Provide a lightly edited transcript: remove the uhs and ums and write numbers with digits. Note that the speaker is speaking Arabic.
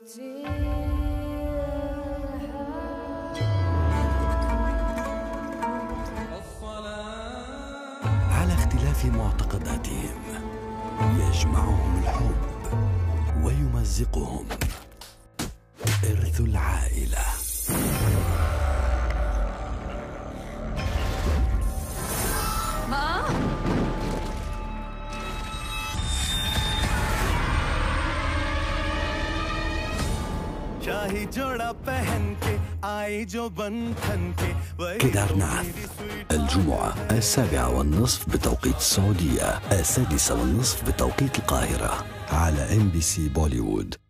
على اختلاف معتقداتهم يجمعهم الحب ويمزقهم إرث العائلة. كدار نعث الجمعة 7:30 بتوقيت السعودية، 6:30 بتوقيت القاهرة على MBC بوليوود.